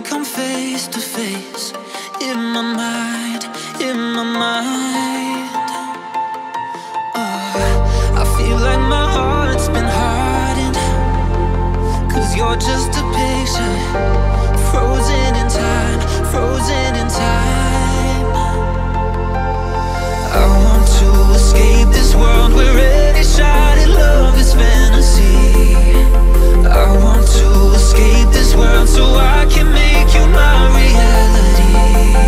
come face to face in my mind, in my mind. Oh, I feel like my heart's been hardened, 'cause you're just a picture, frozen in time, frozen in time. I want to escape this world where any shining love is fantasy. I want to escape this world so I can make you my reality.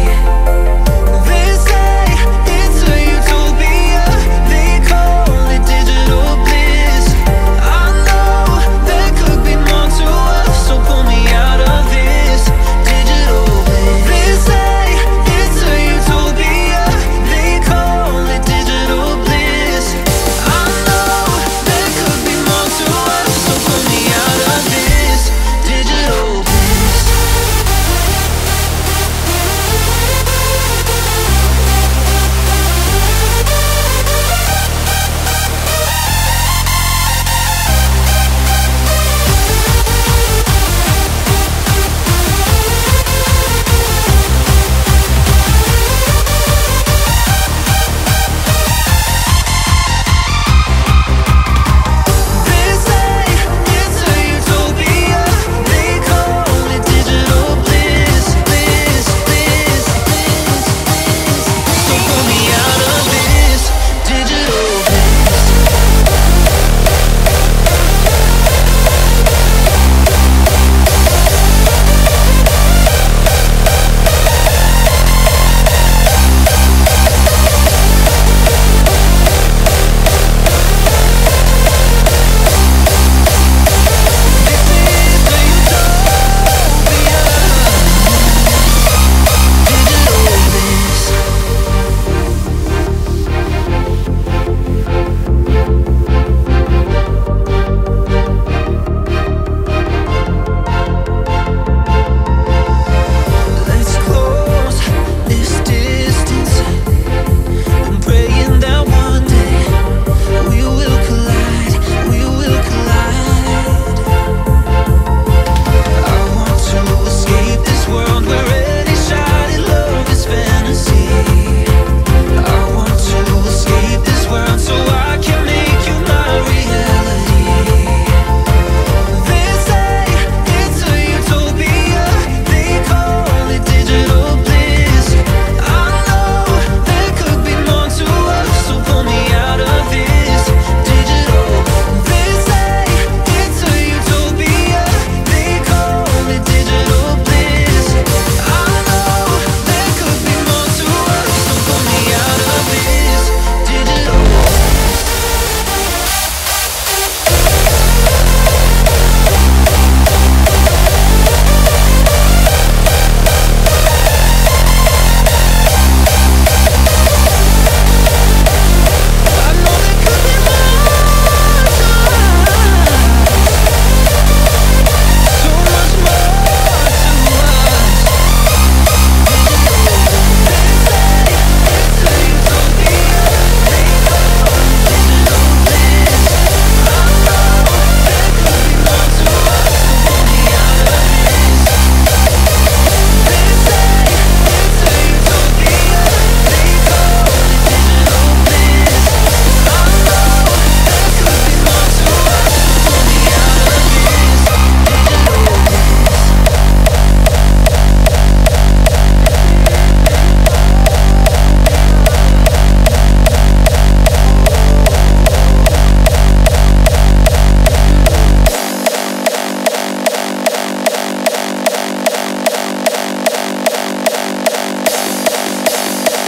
They say it's a utopia, they call it digital bliss. I know there could be more to us, so pull me out of this digital bliss. They say it's a utopia, they call it digital bliss. I know there could be more to us, so pull me out of this digital bliss.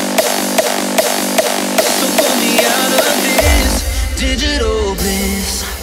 Digital bliss.